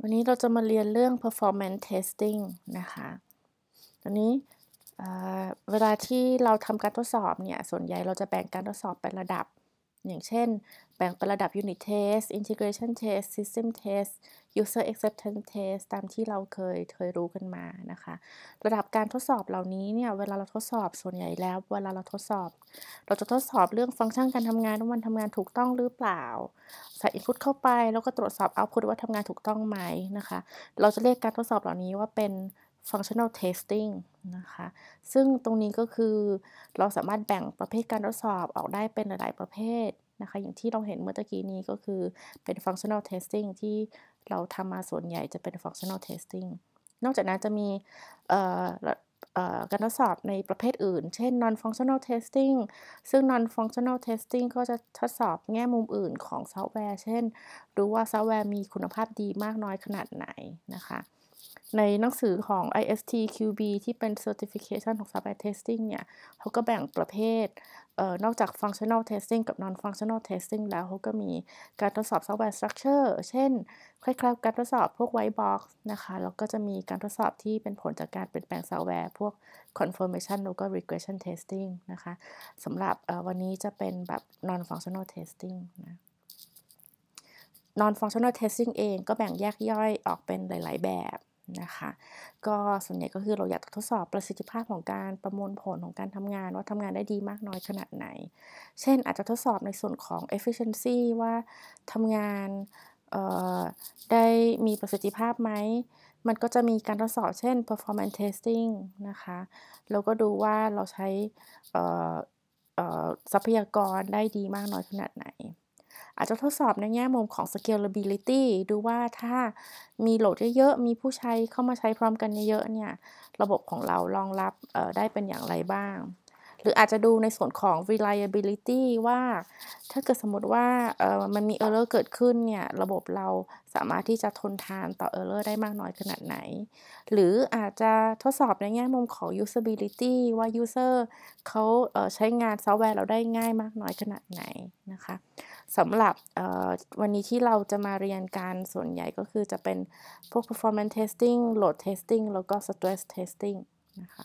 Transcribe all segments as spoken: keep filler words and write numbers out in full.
วันนี้เราจะมาเรียนเรื่อง performance testing นะคะตอนนี้เอ่อเวลาที่เราทำการทดสอบเนี่ยส่วนใหญ่เราจะแบ่งการทดสอบเป็นระดับอย่างเช่นแบ่งเป็นระดับ unit test integration test system test user acceptance test ตามที่เราเคยเคยรู้กันมานะคะระดับการทดสอบเหล่านี้เนี่ยเวลาเราทดสอบส่วนใหญ่แล้วเวลาเราทดสอบเราจะทดสอบเรื่องฟังก์ชันการทำงานว่ามันทำงานถูกต้องหรือเปล่าใส่ input เข้าไปแล้วก็ตรวจสอบ output ว่าทำงานถูกต้องไหมนะคะเราจะเรียกการทดสอบเหล่านี้ว่าเป็น functional testing นะคะซึ่งตรงนี้ก็คือเราสามารถแบ่งประเภทการทดสอบออกได้เป็นหลายๆประเภทนะคะอย่างที่เราเห็นเมื่อตะกี้นี้ก็คือเป็น functional testing ที่เราทำมาส่วนใหญ่จะเป็น functional testing นอกจากนั้นจะมีเอ่อเอ่อการทดสอบในประเภทอื่นเช่น non functional testing ซึ่ง non functional testing ก็จะทดสอบแง่มุมอื่นของซอฟต์แวร์เช่นดูว่าซอฟต์แวร์มีคุณภาพดีมากน้อยขนาดไหนนะคะในหนังสือของ ไอ เอส ที คิว บี ที่เป็น Certification ของ Software Testing เนี่ยเขาก็แบ่งประเภทเอ่อนอกจาก Functional Testing กับ Non Functional Testing แล้วเขาก็มีการทดสอบ Software Structure เช่นคล้ายๆการทดสอบพวก White Box นะคะแล้วก็จะมีการทดสอบที่เป็นผลจากการเปลี่ยนแปลงซอฟต์แวร์พวก Confirmation แล้วก็ Regression Testing นะคะสำหรับวันนี้จะเป็นแบบ Non Functional Testing นะ non functional testing เองก็แบ่งแยกย่อยออกเป็นหลายๆแบบนะคะก็ส่วนใหญ่ก็คือเราอยากทดสอบประสิทธิภาพของการประมวลผลของการทำงานว่าทำงานได้ดีมากน้อยขนาดไหนเช่นอาจจะทดสอบในส่วนของ efficiency ว่าทำงานได้มีประสิทธิภาพไหมมันก็จะมีการทดสอบเช่น performance testing นะคะแล้วก็ดูว่าเราใช้ทรัพยากรได้ดีมากน้อยขนาดไหนอาจจะทดสอบในแง่มุมของ scalability ดูว่าถ้ามีโหลดเยอะๆมีผู้ใช้เข้ามาใช้พร้อมกันเยอะๆเนี่ยระบบของเรารองรับได้เป็นอย่างไรบ้างหรืออาจจะดูในส่วนของ reliability ว่าถ้าเกิดสมมติว่ามันมี error เกิดขึ้นเนี่ยระบบเราสามารถที่จะทนทานต่อ error ได้มากน้อยขนาดไหนหรืออาจจะทดสอบในแง่มุมของ usability ว่า user เขาใช้งานซอฟต์แวร์เราได้ง่ายมากน้อยขนาดไหนนะคะสำหรับวันนี้ที่เราจะมาเรียนกันส่วนใหญ่ก็คือจะเป็นพวก performance testing load testing แล้วก็ stress testing นะคะ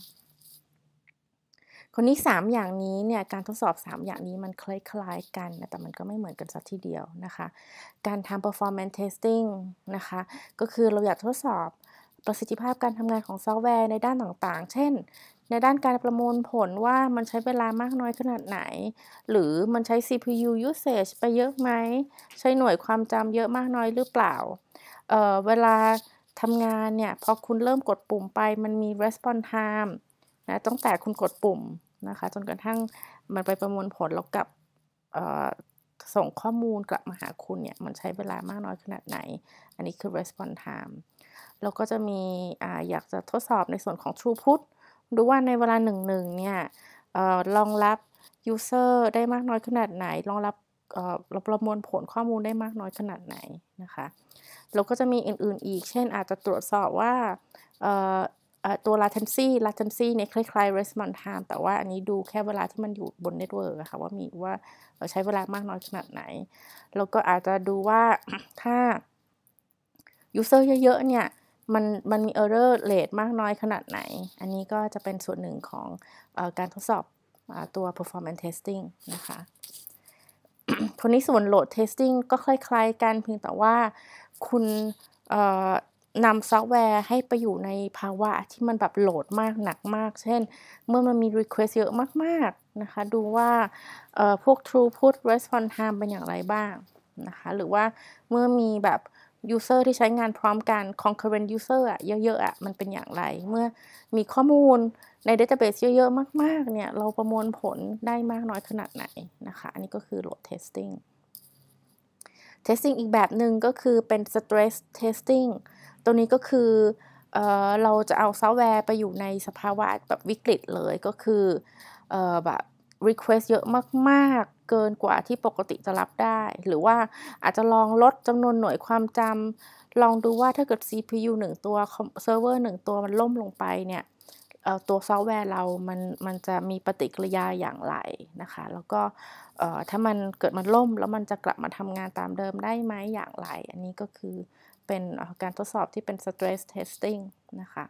คนนี้สามอย่างนี้เนี่ยการทดสอบสามอย่างนี้มันคล้ายๆกันนะแต่มันก็ไม่เหมือนกันสักทีเดียวนะคะการทำ performance testing นะคะก็คือเราอยากทดสอบประสิทธิภาพการทำงานของซอฟต์แวร์ในด้านต่างๆเช่นในด้านการประมวลผลว่ามันใช้เวลามากน้อยขนาดไหนหรือมันใช้ ซี พี ยู usage ไปเยอะไหมใช้หน่วยความจำเยอะมากน้อยหรือเปล่าเอ่อเวลาทำงานเนี่ยพอคุณเริ่มกดปุ่มไปมันมี response time นะตั้งแต่คุณกดปุ่มนะคะจนกระทั่งมันไปประมวลผลแล้วกลับส่งข้อมูลกลับมาหาคุณเนี่ยมันใช้เวลามากน้อยขนาดไหนอันนี้คือ response time แล้วก็จะมีอ่าอยากจะทดสอบในส่วนของ throughput ดูว่าในเวลาหนึ่งหนึ่งเนี่ยรองรับ user ได้มากน้อยขนาดไหนรองรับเราประมวลผลข้อมูลได้มากน้อยขนาดไหนนะคะแล้วก็จะมีอื่นๆอีกเช่นอาจจะตรวจสอบว่าตัว latency latency เนี่ยคล้ายๆ response time แต่ว่าอันนี้ดูแค่เวลาที่มันอยู่บน network อะค่ะว่ามีว่าใช้เวลามากน้อยขนาดไหนแล้วก็อาจจะดูว่าถ้า user เยอะๆเนี่ยมันมันมี error rate มากน้อยขนาดไหนอันนี้ก็จะเป็นส่วนหนึ่งของเอ่อการทดสอบตัว performance testing นะคะคนนี้ส่วน load testing ก็คล้ายๆกันเพียงแต่ว่าคุณนำซอฟต์แวร์ให้ไปอยู่ในภาวะที่มันแบบโหลดมากหนักมากเช่นเมื่อมันมี request เยอะมากๆนะคะดูว่าพวก throughput response time เป็นอย่างไรบ้างนะคะหรือว่าเมื่อมีแบบ user ที่ใช้งานพร้อมกัน concurrent user อะเยอะๆอะมันเป็นอย่างไรเมื่อมีข้อมูลใน database เยอะๆมากๆเนี่ยเราประมวลผลได้มากน้อยขนาดไหนนะคะอันนี้ก็คือ load testing testing อีกแบบหนึ่งก็คือเป็น stress testing ตัวนี้ก็คือเอ่อเราจะเอาซอฟต์แวร์ไปอยู่ในสภาวะแบบวิกฤตเลยก็คือเอ่อแบบ request เยอะมากๆเกินกว่าที่ปกติจะรับได้หรือว่าอาจจะลองลดจำนวนหน่วยความจำลองดูว่าถ้าเกิด ซี พี ยู หนึ่งตัวเซิร์ฟเวอร์หนึ่งตัวมันล่มลงไปเนี่ยตัวซอฟต์แวร์เรามันมันจะมีปฏิกิริยาอย่างไรนะคะแล้วก็ถ้ามันเกิดมันล่มแล้วมันจะกลับมาทำงานตามเดิมได้ไหมอย่างไรอันนี้ก็คือเป็นการทดสอบที่เป็น stress testing นะคะ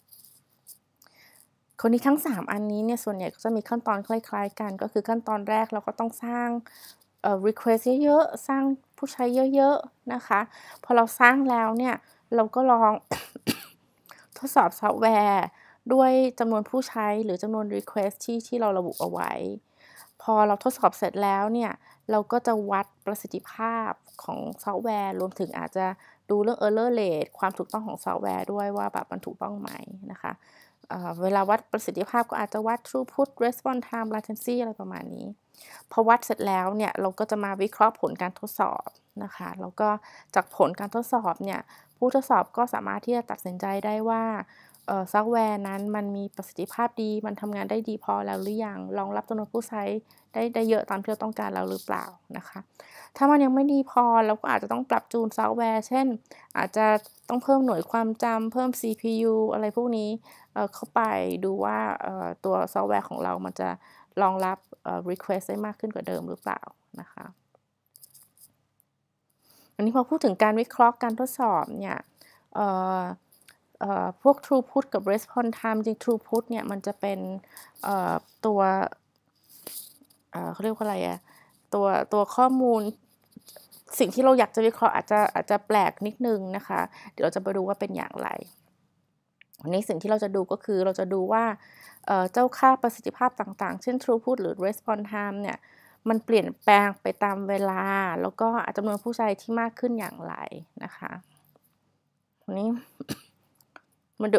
คนนี้ทั้งสามอันนี้เนี่ยส่วนใหญ่ก็จะมีขั้นตอนคล้ายๆกันก็คือขั้นตอนแรกเราก็ต้องสร้างเอ่อ request เยอะๆสร้างผู้ใช้เยอะๆนะคะพอเราสร้างแล้วเนี่ยเราก็ลอง ทดสอบซอฟต์แวร์ด้วยจำนวนผู้ใช้หรือจำนวน request ที่ที่เราระบุเอาไว้พอเราทดสอบเสร็จแล้วเนี่ยเราก็จะวัดประสิทธิภาพของซอฟต์แวร์รวมถึงอาจจะดูเรื่อง error rate ความถูกต้องของซอฟต์แวร์ด้วยว่าแบบมันถูกต้องไหมนะคะเวลาวัดประสิทธิภาพก็อาจจะวัด throughput response time latency อะไรประมาณนี้พอวัดเสร็จแล้วเนี่ยเราก็จะมาวิเคราะห์ผลการทดสอบนะคะแล้วก็จากผลการทดสอบเนี่ยผู้ทดสอบก็สามารถที่จะตัดสินใจได้ว่าซอฟต์แวร์นั้นมันมีประสิทธิภาพดีมันทำงานได้ดีพอแล้วหรือยังรองรับจำนวนผู้ใช้ได้ได้เยอะตามที่เราต้องการแล้วหรือเปล่านะคะถ้ามันยังไม่ดีพอเราก็อาจจะต้องปรับจูนซอฟต์แวร์เช่นอาจจะต้องเพิ่มหน่วยความจำเพิ่ม ซี พี ยู อะไรพวกนี้เข้าไปดูว่าตัวซอฟต์แวร์ของเรามันจะรองรับ request ได้มากขึ้นกว่าเดิมหรือเปล่านะคะอันนี้พอพูดถึงการวิเคราะห์การทดสอบเนี่ยพวก throughput กับ response time จริง throughput เนี่ยมันจะเป็นตัวเขาเรียกว่าอะไรอะตัวตัวข้อมูลสิ่งที่เราอยากจะวิเคราะห์อาจจะอาจจะแปลกนิดนึงนะคะเดี๋ยวเราจะไปดูว่าเป็นอย่างไรวันนี้สิ่งที่เราจะดูก็คือเราจะดูว่าเจ้าค่าประสิทธิภาพต่างๆเช่น throughput หรือ response time เนี่ยมันเปลี่ยนแปลงไปตามเวลาแล้วก็จำนวนผู้ใช้ที่มากขึ้นอย่างไรนะคะวันนี้ มาดู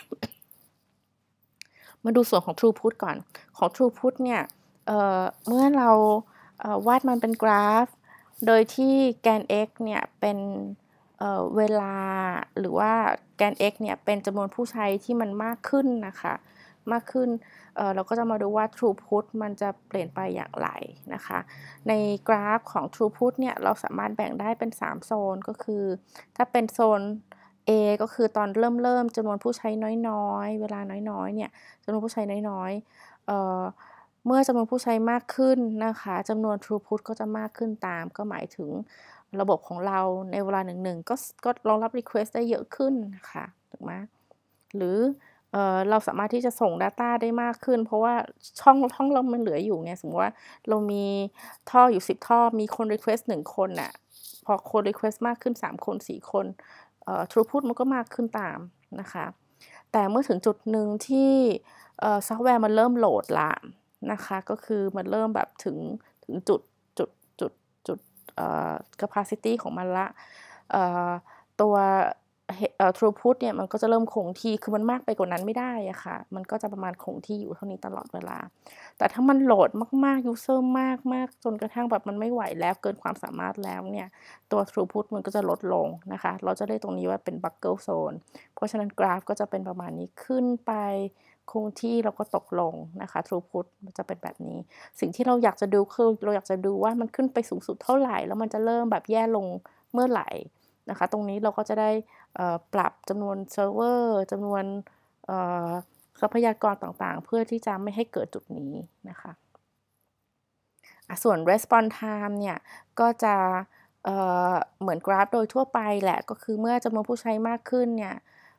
มาดูส่วนของ throughput ก่อนของ throughput เนี่ยเเมื่อเราวาดมันเป็นกราฟโดยที่แกน x เนี่ยเป็นเเวลาหรือว่าแกน x เนี่ยเป็นจำนวนผู้ใช้ที่มันมากขึ้นนะคะมากขึ้น เ, เราก็จะมาดูว่า throughput มันจะเปลี่ยนไปอย่างไรนะคะในกราฟของ throughput เนี่ยเราสามารถแบ่งได้เป็นสามโซนก็คือถ้าเป็นโซน A ก็คือตอนเริ่มเริ่มจำนวนผู้ใช้น้อยๆเวลาน้อยๆเนี่ยจำนวนผู้ใช้น้อยๆเอ่อเมื่อจำนวนผู้ใช้มากขึ้นนะคะจำนวน throughput ก็จะมากขึ้นตามก็หมายถึงระบบของเราในเวลาหนึ่งๆก็ก็รองรับ request ได้เยอะขึ้นนะคะถูกไหมหรือเอ่อเราสามารถที่จะส่ง data ได้มากขึ้นเพราะว่าช่องช่องเรามันเหลืออยู่ไงสมมติว่าเรามีท่ออยู่สิบท่อมีคน request หนึ่งคนน่ะพอคน request มากขึ้นสามคนสี่คนthroughput มันก็มากขึ้นตามนะคะแต่เมื่อถึงจุดหนึ่งที่ซอฟต์แวร์มันเริ่มโหลดละนะคะก็คือมันเริ่มแบบถึงถึงจุดจุดจุดจุด capacity ของมันละตัว throughput เนี่ยมันก็จะเริ่มคงที่คือมันมากไปกว่านั้นไม่ได้อะค่ะมันก็จะประมาณคงที่อยู่เท่านี้ตลอดเวลาแต่ถ้ามันโหลดมากๆ user มากมากจนกระทั่งแบบมันไม่ไหวแล้วเกินความสามารถแล้วเนี่ยตัว throughput มันก็จะลดลงนะคะเราจะได้ตรงนี้ว่าเป็น buckle zone เพราะฉะนั้นกราฟก็จะเป็นประมาณนี้ขึ้นไปคงที่แล้วก็ตกลงนะคะ throughput มันจะเป็นแบบนี้สิ่งที่เราอยากจะดูคือเราอยากจะดูว่ามันขึ้นไปสูงสุดเท่าไหร่แล้วมันจะเริ่มแบบแย่ลงเมื่อไหร่นะคะตรงนี้เราก็จะได้ปรับจำนวนเซิร์ฟเวอร์จำนวนทรัพยากรต่างๆเพื่อที่จะไม่ให้เกิดจุดนี้นะคะส่วน response time เนี่ยก็จะเเหมือนกราฟโดยทั่วไปแหละก็คือเมื่อจำนวนผู้ใช้มากขึ้นเนี่ย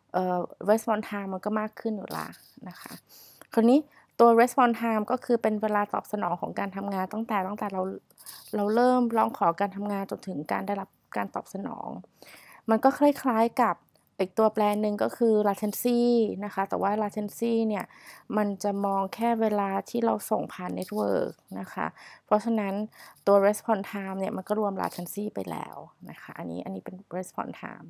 response time มันก็มากขึ้นอยู่ละนะคะคราวนี้ตัว response time ก็คือเป็นเวลาตอบสนองของการทำงานตั้งแต่ตั้งแต่เราเราเริ่มร้องขอการทำงานจนถึงการได้รับการตอบสนองมันก็คล้ายๆกับอีกตัวแปรหนึ่งก็คือ latency นะคะแต่ว่า latency เนี่ยมันจะมองแค่เวลาที่เราส่งผ่านเน็ตเวิร์กนะคะเพราะฉะนั้นตัว response time เนี่ยมันก็รวม latency ไปแล้วนะคะอันนี้อันนี้เป็น response time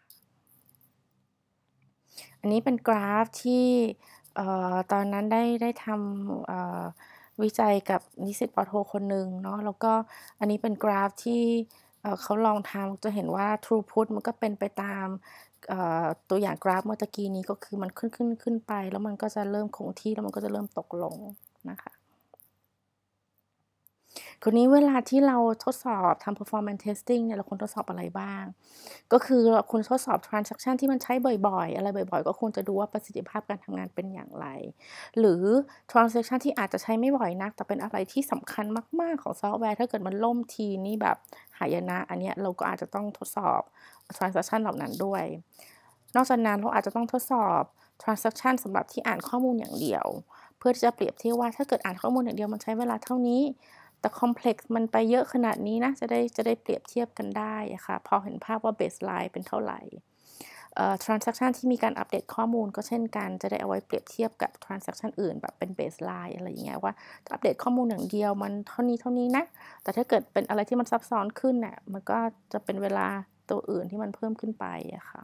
อันนี้เป็นกราฟที่ตอนนั้นได้ได้ทำวิจัยกับนิสิตปโทคนหนึ่งเนาะแล้วก็อันนี้เป็นกราฟที่เขาลองทำจะเห็นว่า throughput มันก็เป็นไปตามตัวอย่างกราฟเมื่อกี้นี้ก็คือมันขึ้นขึ้นขึ้นไปแล้วมันก็จะเริ่มคงที่แล้วมันก็จะเริ่มตกลงนะคะคคนนี้เวลาที่เราทดสอบทำ performance testing เนี่ยเราควรทดสอบอะไรบ้างก็คือเราควรทดสอบ transaction ที่มันใช้บ่อยๆอะไรบ่อยๆก็ควรจะดูว่าประสิทธิภาพการทำงานเป็นอย่างไรหรือ transaction ที่อาจจะใช้ไม่บ่อยนักแต่เป็นอะไรที่สำคัญมากๆของซอฟต์แวร์ถ้าเกิดมันล่มทีนี่แบบหายนะอันเนี้ยเราก็อาจจะต้องทดสอบ transaction เหล่านั้นด้วยนอกจากนั้นเราอาจจะต้องทดสอบ transaction สำหรับที่อ่านข้อมูลอย่างเดียวเพื่อที่จะเปรียบเทียบว่าถ้าเกิดอ่านข้อมูลอย่างเดียวมันใช้เวลาเท่านี้แต่คอมเพล็กซ์มันไปเยอะขนาดนี้นะจะได้จะได้เปรียบเทียบกันได้อะค่ะพอเห็นภาพว่า baseline เป็นเท่าไหร่เอ่อ transaction ที่มีการอัปเดตข้อมูลก็เช่นกันจะได้เอาไว้เปรียบเทียบกับ transaction อื่นแบบเป็น baseline อะไรอย่างเงี้ยว่าอัปเดตข้อมูลอย่างเดียวมันเท่านี้เท่านี้นะแต่ถ้าเกิดเป็นอะไรที่มันซับซ้อนขึ้นน่ะมันก็จะเป็นเวลาตัวอื่นที่มันเพิ่มขึ้นไปอะค่ะ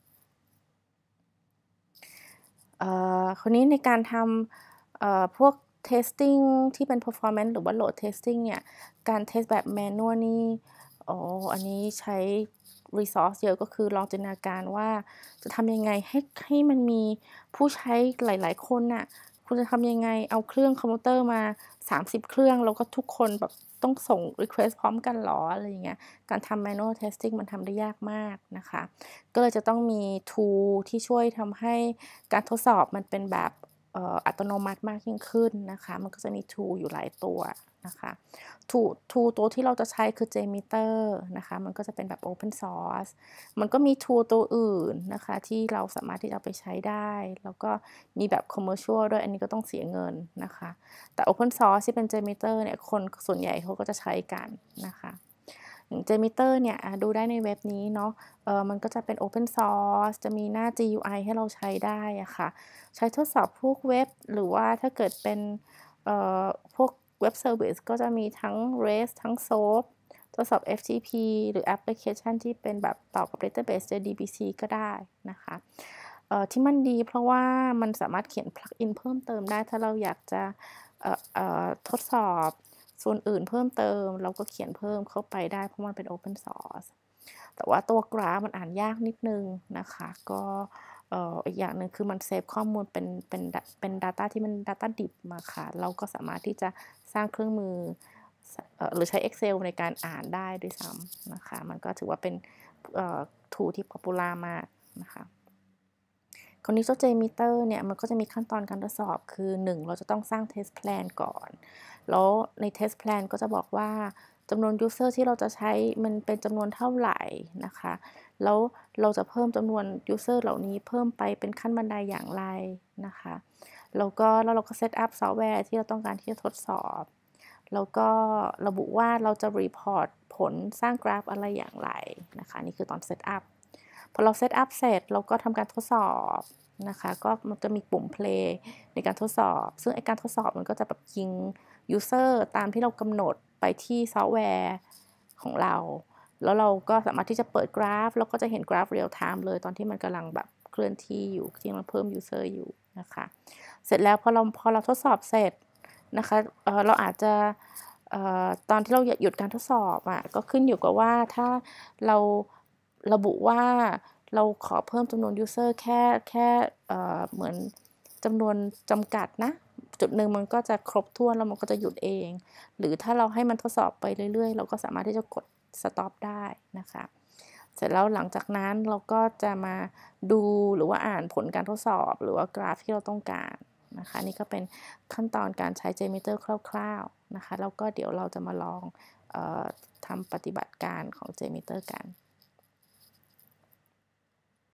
เอ่อคราวนี้ในการทำเอ่อพวก testing ที่เป็น performance หรือว่า load testing เนี่ยการ test แบบ manual นี่อ๋ออันนี้ใช้ resource เยอะก็คือลองจินตนาการว่าจะทำยังไงให้ให้มันมีผู้ใช้หลายๆคนน่ะคุณจะทำยังไงเอาเครื่องคอมพิวเตอร์มาสามสิบเครื่องแล้วก็ทุกคนแบบต้องส่ง request พร้อมกันเหรออะไรอย่างเงี้ยการทำ manual testing มันทำได้ยากมากนะคะก็เลยจะต้องมี tool ที่ช่วยทำให้การทดสอบมันเป็นแบบเอ่ออัตโนมัติมากยิ่งขึ้นนะคะมันก็จะมี tool อยู่หลายตัวนะคะ tool tool ตัวที่เราจะใช้คือ JMeter นะคะมันก็จะเป็นแบบ Open Source มันก็มี tool ตัวอื่นนะคะที่เราสามารถที่จะเอาไปใช้ได้แล้วก็มีแบบ commercial ด้วยอันนี้ก็ต้องเสียเงินนะคะแต่ Open Source ที่เป็น JMeter เนี่ยคนส่วนใหญ่เขาก็จะใช้กันนะคะอย่าง JMeter เนี่ยดูได้ในเว็บนี้เนาะเอ่อมันก็จะเป็น Open Source จะมีหน้า จี ยู ไอ ให้เราใช้ได้อะค่ะใช้ทดสอบพวกเว็บหรือว่าถ้าเกิดเป็นเอ่อพวกเว็บเซอร์วิสก็จะมีทั้ง REST ทั้ง โซ เอ พี ทดสอบ เอฟ ที พี หรือแอปพลิเคชันที่เป็นแบบต่อกับ Database เจ ดี บี ซี ก็ได้นะคะเอ่อที่มันดีเพราะว่ามันสามารถเขียน plugin เพิ่มเติมได้ถ้าเราอยากจะเอ่อเอ่อทดสอบส่วนอื่นเพิ่มเติมเราก็เขียนเพิ่มเข้าไปได้เพราะมันเป็น Open Source แต่ว่าตัวกราฟมันอ่านยากนิดนึงนะคะก็เอ่ออีกอย่างหนึ่งคือมันเซฟข้อมูลเป็นเป็นเป็น data ที่มัน data ดิบมาค่ะเราก็สามารถที่จะสร้างเครื่องมือเอ่อหรือใช้ Excel ในการอ่านได้ด้วยซ้ำนะคะมันก็ถือว่าเป็นเอ่อ tool ที่ popular มากนะคะคราวนี้เจ้า JMeter เนี่ยมันก็จะมีขั้นตอนการทดสอบคือหนึ่งเราจะต้องสร้าง test plan ก่อนแล้วใน test plan ก็จะบอกว่าจำนวน user ที่เราจะใช้มันเป็นจำนวนเท่าไหร่นะคะแล้วเราจะเพิ่มจำนวน user เหล่านี้เพิ่มไปเป็นขั้นบันไดอย่างไรนะคะแล้วก็แล้วเราก็ set up ซอฟต์แวร์ที่เราต้องการที่จะทดสอบแล้วก็ระบุว่าเราจะ report ผลสร้างกราฟอะไรอย่างไรนะคะนี่คือตอน set up พอเรา set up เสร็จเราก็ทำการทดสอบนะคะก็มันจะมีปุ่ม play ในการทดสอบซึ่งไอ้การทดสอบมันก็จะแบบยิง user ตามที่เรากำหนดไปที่ซอฟต์แวร์ของเราแล้วเราก็สามารถที่จะเปิดกราฟแล้วก็จะเห็นกราฟ real time เลยตอนที่มันกำลังแบบเคลื่อนที่อยู่ที่มันเพิ่ม user อยู่นะคะเสร็จแล้วพอเราพอเราทดสอบเสร็จนะคะเอ่อเราอาจจะเอ่อตอนที่เราหยุดการทดสอบอะก็ขึ้นอยู่กับว่าถ้าเราระบุว่าเราขอเพิ่มจำนวน user แค่แค่เอ่อเหมือนจำนวนจำกัดนะจุดหนึ่งมันก็จะครบถ้วนแล้วมันก็จะหยุดเองหรือถ้าเราให้มันทดสอบไปเรื่อยๆเราก็สามารถที่จะกด stop ได้นะคะเสร็จแล้วหลังจากนั้นเราก็จะมาดูหรือว่าอ่านผลการทดสอบหรือว่ากราฟที่เราต้องการนะคะนี่ก็เป็นขั้นตอนการใช้ JMeter คร่าวๆนะคะแล้วก็เดี๋ยวเราจะมาลองเอ่อทำปฏิบัติการของ JMeter กัน